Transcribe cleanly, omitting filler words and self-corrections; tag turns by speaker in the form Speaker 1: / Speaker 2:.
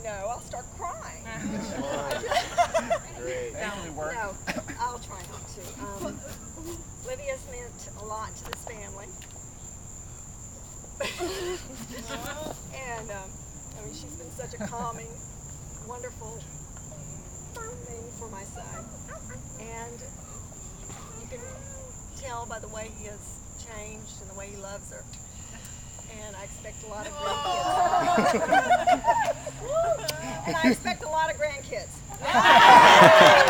Speaker 1: know, I'll start crying.
Speaker 2: Great.
Speaker 1: No, I'll try not to. Livia's meant a lot to this family. And, I mean, she's been such a calming, wonderful thing for my son. And you can tell by the way he has changed and the way he loves her. And I expect a lot of grandkids. And I expect a lot of grandkids.